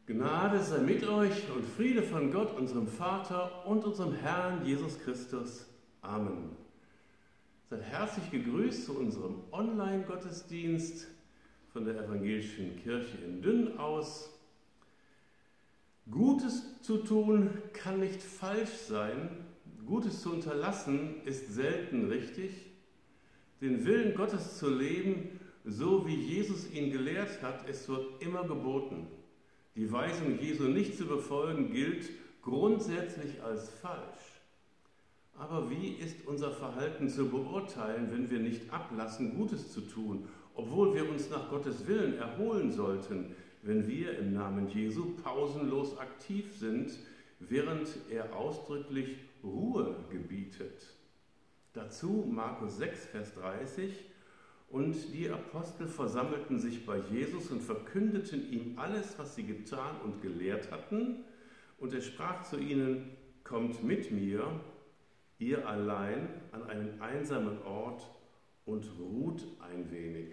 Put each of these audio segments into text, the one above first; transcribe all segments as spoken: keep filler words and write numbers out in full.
Gnade sei mit euch und Friede von Gott, unserem Vater und unserem Herrn Jesus Christus. Amen. Seid herzlich gegrüßt zu unserem Online-Gottesdienst von der Evangelischen Kirche in Dünn aus. Gutes zu tun kann nicht falsch sein, Gutes zu unterlassen ist selten richtig. Den Willen Gottes zu leben, so wie Jesus ihn gelehrt hat, ist dort immer geboten. Die Weisung Jesu nicht zu befolgen, gilt grundsätzlich als falsch. Aber wie ist unser Verhalten zu beurteilen, wenn wir nicht ablassen, Gutes zu tun, obwohl wir uns nach Gottes Willen erholen sollten, wenn wir im Namen Jesu pausenlos aktiv sind, während er ausdrücklich Ruhe gebietet? Dazu Markus sechs, Vers dreißig. Und die Apostel versammelten sich bei Jesus und verkündeten ihm alles, was sie getan und gelehrt hatten. Und er sprach zu ihnen: Kommt mit mir, ihr allein, an einen einsamen Ort und ruht ein wenig.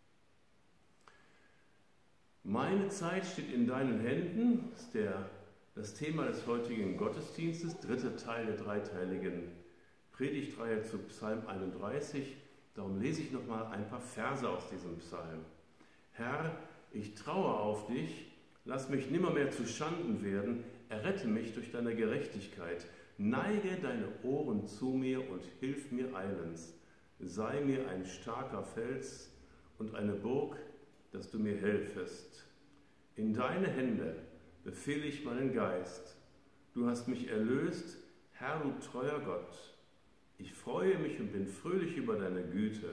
Meine Zeit steht in deinen Händen, ist der, das Thema des heutigen Gottesdienstes, dritter Teil der dreiteiligen Predigtreihe zu Psalm einunddreißig. Darum lese ich noch mal ein paar Verse aus diesem Psalm. Herr, ich traue auf dich, lass mich nimmermehr zu Schanden werden, errette mich durch deine Gerechtigkeit, neige deine Ohren zu mir und hilf mir eilends. Sei mir ein starker Fels und eine Burg, dass du mir helfest. In deine Hände befehle ich meinen Geist. Du hast mich erlöst, Herr, du treuer Gott. Ich freue mich und bin fröhlich über deine Güte.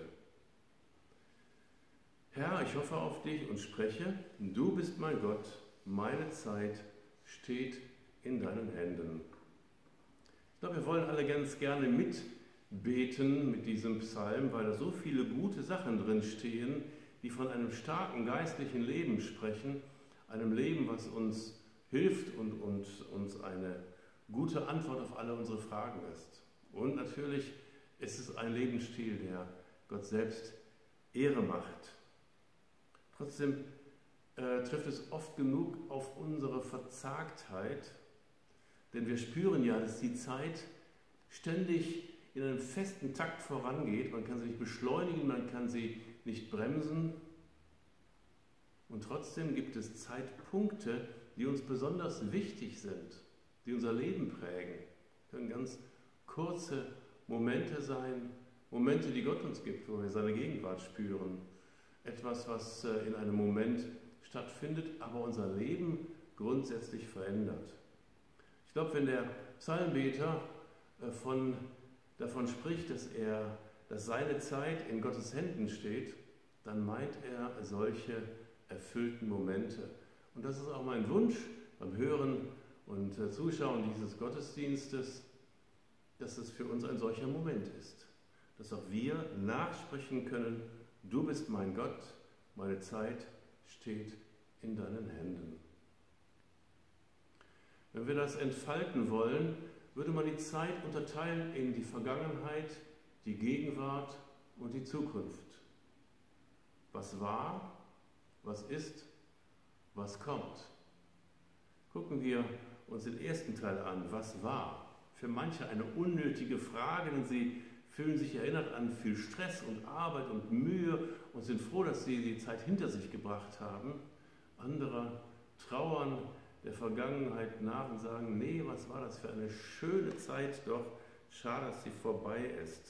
Herr, ich hoffe auf dich und spreche, du bist mein Gott, meine Zeit steht in deinen Händen. Ich glaube, wir wollen alle ganz gerne mitbeten mit diesem Psalm, weil da so viele gute Sachen drin stehen, die von einem starken geistlichen Leben sprechen, einem Leben, was uns hilft und, und uns eine gute Antwort auf alle unsere Fragen ist. Und natürlich ist es ein Lebensstil, der Gott selbst Ehre macht. Trotzdem äh, trifft es oft genug auf unsere Verzagtheit, denn wir spüren ja, dass die Zeit ständig in einem festen Takt vorangeht. Man kann sie nicht beschleunigen, man kann sie nicht bremsen. Und trotzdem gibt es Zeitpunkte, die uns besonders wichtig sind, die unser Leben prägen. Können ganz kurze Momente sein, Momente, die Gott uns gibt, wo wir seine Gegenwart spüren. Etwas, was in einem Moment stattfindet, aber unser Leben grundsätzlich verändert. Ich glaube, wenn der Psalmbeter von, davon spricht, dass, er, dass seine Zeit in Gottes Händen steht, dann meint er solche erfüllten Momente. Und das ist auch mein Wunsch beim Hören und Zuschauen dieses Gottesdienstes, dass es für uns ein solcher Moment ist, dass auch wir nachsprechen können, du bist mein Gott, meine Zeit steht in deinen Händen. Wenn wir das entfalten wollen, würde man die Zeit unterteilen in die Vergangenheit, die Gegenwart und die Zukunft. Was war, was ist, was kommt. Gucken wir uns den ersten Teil an, was war. Für manche eine unnötige Frage, denn sie fühlen sich erinnert an viel Stress und Arbeit und Mühe und sind froh, dass sie die Zeit hinter sich gebracht haben. Andere trauern der Vergangenheit nach und sagen, nee, was war das für eine schöne Zeit doch, schade, dass sie vorbei ist.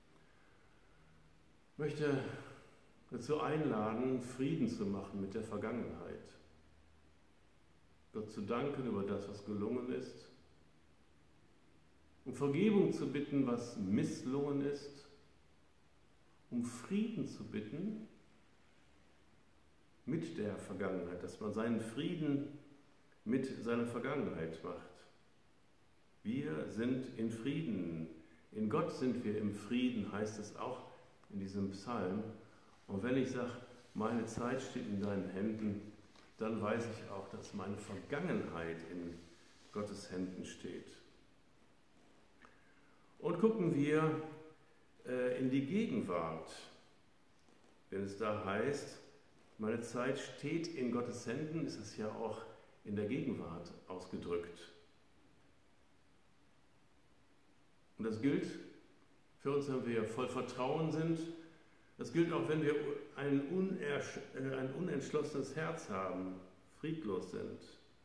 Ich möchte dazu einladen, Frieden zu machen mit der Vergangenheit. Gott zu danken über das, was gelungen ist. Um Vergebung zu bitten, was misslungen ist, um Frieden zu bitten mit der Vergangenheit, dass man seinen Frieden mit seiner Vergangenheit macht. Wir sind in Frieden, in Gott sind wir im Frieden, heißt es auch in diesem Psalm. Und wenn ich sage, meine Zeit steht in deinen Händen, dann weiß ich auch, dass meine Vergangenheit in Gottes Händen steht. Und gucken wir äh, in die Gegenwart, wenn es da heißt, meine Zeit steht in Gottes Händen, ist es ja auch in der Gegenwart ausgedrückt. Und das gilt für uns, wenn wir voll Vertrauen sind. Das gilt auch, wenn wir ein, ein unentschlossenes Herz haben, friedlos sind.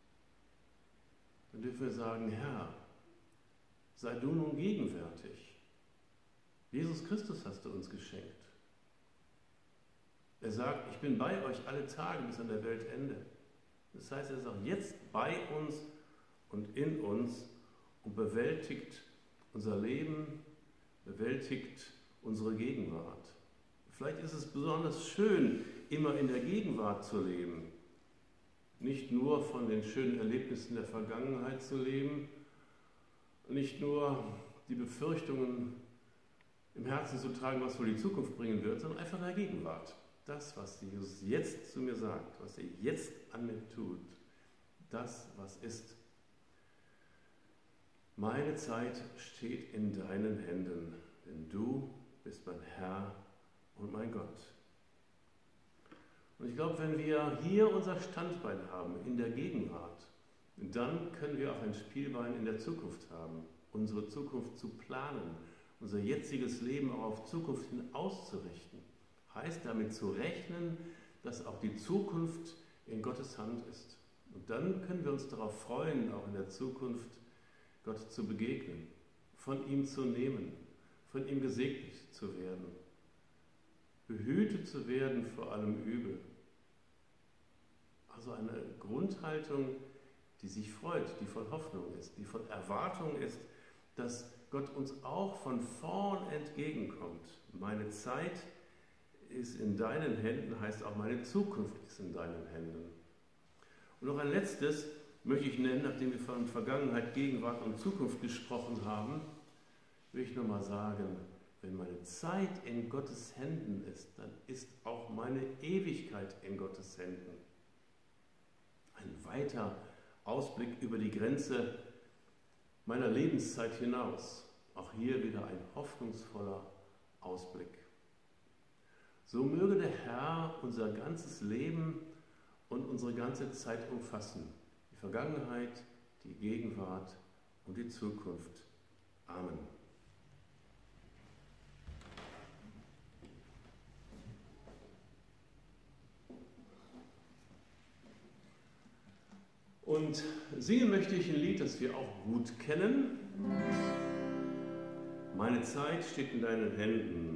Dann dürfen wir sagen, Herr, sei du nun gegenwärtig. Jesus Christus hast du uns geschenkt. Er sagt, ich bin bei euch alle Tage bis an der Weltende. Das heißt, er ist auch jetzt bei uns und in uns und bewältigt unser Leben, bewältigt unsere Gegenwart. Vielleicht ist es besonders schön, immer in der Gegenwart zu leben. Nicht nur von den schönen Erlebnissen der Vergangenheit zu leben, nicht nur die Befürchtungen im Herzen zu tragen, was wohl die Zukunft bringen wird, sondern einfach in der Gegenwart. Das, was Jesus jetzt zu mir sagt, was er jetzt an mir tut, das, was ist. Meine Zeit steht in deinen Händen, denn du bist mein Herr und mein Gott. Und ich glaube, wenn wir hier unser Standbein haben, in der Gegenwart, dann können wir auch ein Spielbein in der Zukunft haben, unsere Zukunft zu planen, unser jetziges Leben auch auf Zukunft hin auszurichten. Heißt damit zu rechnen, dass auch die Zukunft in Gottes Hand ist. Und dann können wir uns darauf freuen, auch in der Zukunft Gott zu begegnen, von ihm zu nehmen, von ihm gesegnet zu werden, behütet zu werden vor allem Übel. Also eine Grundhaltung, die sich freut, die voll Hoffnung ist, die voll Erwartung ist, dass Gott uns auch von vorn entgegenkommt. Meine Zeit ist in deinen Händen, heißt auch meine Zukunft ist in deinen Händen. Und noch ein letztes möchte ich nennen, nachdem wir von Vergangenheit, Gegenwart und Zukunft gesprochen haben, will ich nochmal sagen, wenn meine Zeit in Gottes Händen ist, dann ist auch meine Ewigkeit in Gottes Händen. Ein weiter Ausblick über die Grenze meiner Lebenszeit hinaus. Auch hier wieder ein hoffnungsvoller Ausblick. So möge der Herr unser ganzes Leben und unsere ganze Zeit umfassen. Die Vergangenheit, die Gegenwart und die Zukunft. Amen. Und singen möchte ich ein Lied, das wir auch gut kennen. Meine Zeit steht in deinen Händen.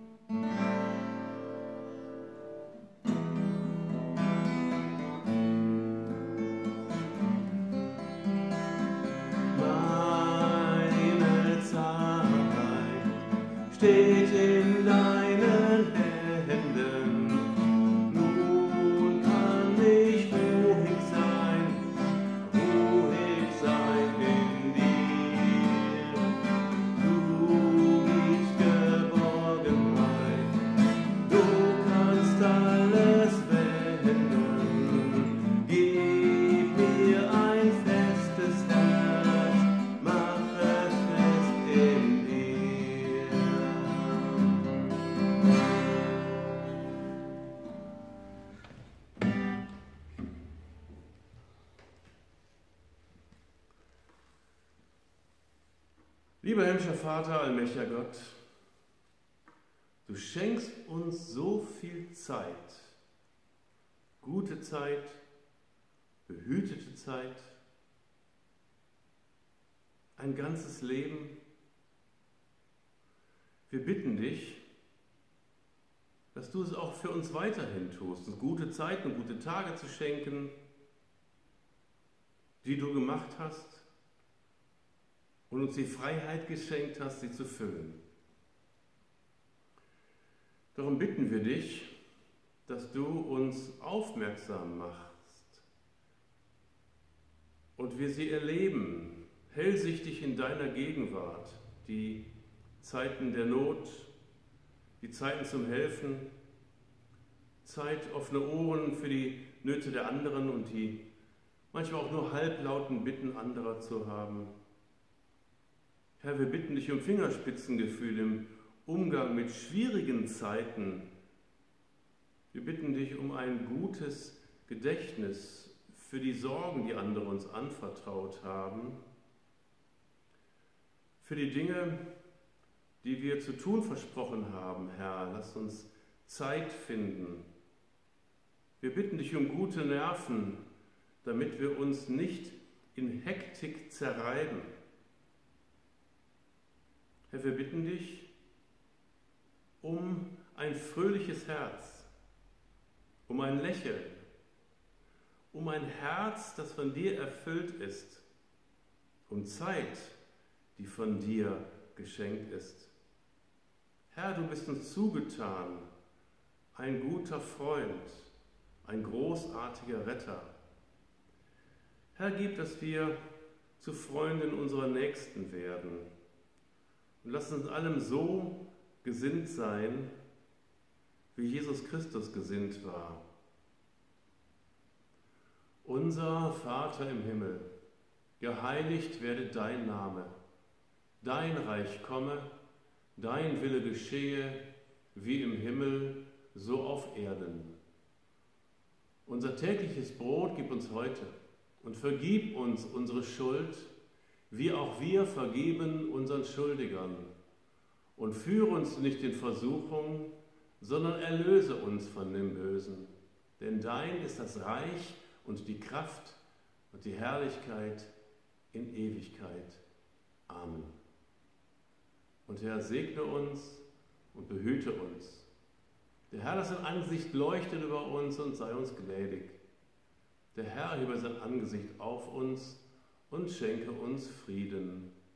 Meine Zeit steht in deinen Händen. Nun kann ich ruhig sein, ruhig sein in dir. Du gibst Geborgenheit, du kannst alles wenden. Gib mir ein festes Herz, mach es fest in dir. Lieber himmlischer Vater, allmächtiger Gott, du schenkst uns so viel Zeit, gute Zeit, behütete Zeit, ein ganzes Leben. Wir bitten dich, dass du es auch für uns weiterhin tust, uns gute Zeiten und gute Tage zu schenken, die du gemacht hast, und uns die Freiheit geschenkt hast, sie zu füllen. Darum bitten wir dich, dass du uns aufmerksam machst und wir sie erleben, hellsichtig in deiner Gegenwart, die Zeiten der Not, die Zeiten zum Helfen, Zeit, offene Ohren für die Nöte der anderen und die manchmal auch nur halblauten Bitten anderer zu haben. Herr, wir bitten dich um Fingerspitzengefühl im Umgang mit schwierigen Zeiten. Wir bitten dich um ein gutes Gedächtnis für die Sorgen, die andere uns anvertraut haben, für die Dinge, die wir zu tun versprochen haben, Herr. Lass uns Zeit finden. Wir bitten dich um gute Nerven, damit wir uns nicht in Hektik zerreiben. Herr, wir bitten dich um ein fröhliches Herz, um ein Lächeln, um ein Herz, das von dir erfüllt ist, um Zeit, die von dir geschenkt ist. Herr, du bist uns zugetan, ein guter Freund, ein großartiger Retter. Herr, gib, dass wir zu Freunden unserer Nächsten werden. Und lass uns in allem so gesinnt sein, wie Jesus Christus gesinnt war. Unser Vater im Himmel, geheiligt werde dein Name, dein Reich komme, dein Wille geschehe, wie im Himmel, so auf Erden. Unser tägliches Brot gib uns heute und vergib uns unsere Schuld, wie auch wir vergeben unseren Schuldigern. Und führe uns nicht in Versuchung, sondern erlöse uns von dem Bösen. Denn dein ist das Reich und die Kraft und die Herrlichkeit in Ewigkeit. Amen. Und Herr, segne uns und behüte uns. Der Herr, lass sein Angesicht leuchten über uns und sei uns gnädig. Der Herr, hebe sein Angesicht auf uns und schenke uns Frieden.